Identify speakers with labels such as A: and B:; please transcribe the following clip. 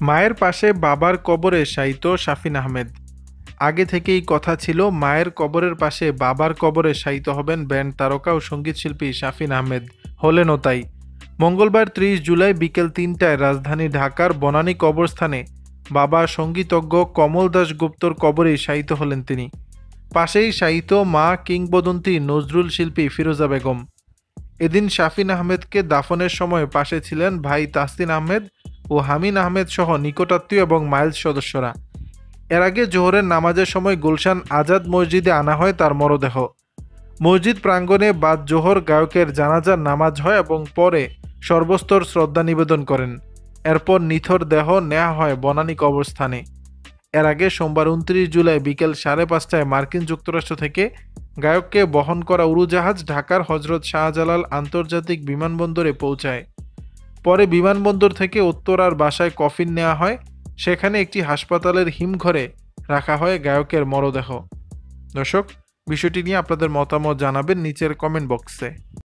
A: মায়ের পাশে বাবার কবরে শায়িত শাফিন আহমেদ। আগে থেকেই কথা ছিল মায়ের কবরের পাশে বাবার কবরে শায়িত হবেন ব্যান্ড তারকা ও সঙ্গীতশিল্পী শাফিন আহমেদ। হলেনও তাই। মঙ্গলবার ৩০ জুলাই বিকেল ৩টায় রাজধানী ঢাকার বনানী কবরস্থানে বাবা সঙ্গীতজ্ঞ কমল দাশগুপ্তর কবরেই শায়িত হলেন তিনি। পাশেই শায়িত মা কিংবদন্তি নজরুল শিল্পী ফিরোজা বেগম। এদিন শাফিন আহমেদকে দাফনের সময় পাশে ছিলেন ভাই তাহসিন আহমেদ ও হামিন আহমেদ সহ নিকটাত্মীয় এবং মাইলস সদস্যরা। এর আগে জোহরের নামাজের সময় গুলশান আজাদ মসজিদে আনা হয় তার মরদেহ। মসজিদ প্রাঙ্গণে বাদ জোহর গায়কের জানাজার নামাজ হয় এবং পরে সর্বস্তর শ্রদ্ধা নিবেদন করেন। এরপর নিথর দেহ নেওয়া হয় বনানী কবরস্থানে। এর আগে সোমবার ২৯ জুলাই বিকেল ৫:৩০টায় মার্কিন যুক্তরাষ্ট্র থেকে গায়ককে বহন করা উড়োজাহাজ ঢাকার হজরত শাহজালাল আন্তর্জাতিক বিমানবন্দরে পৌঁছায়। পরে বিমানবন্দর থেকে উত্তরার বাসায় কফিন নেওয়া হয়। সেখানে একটি হাসপাতালের হিমঘরে রাখা হয় গায়কের মরদেহ। দর্শক, বিষয়টি নিয়ে আপনাদের মতামত জানাবেন নিচের কমেন্ট বক্সে।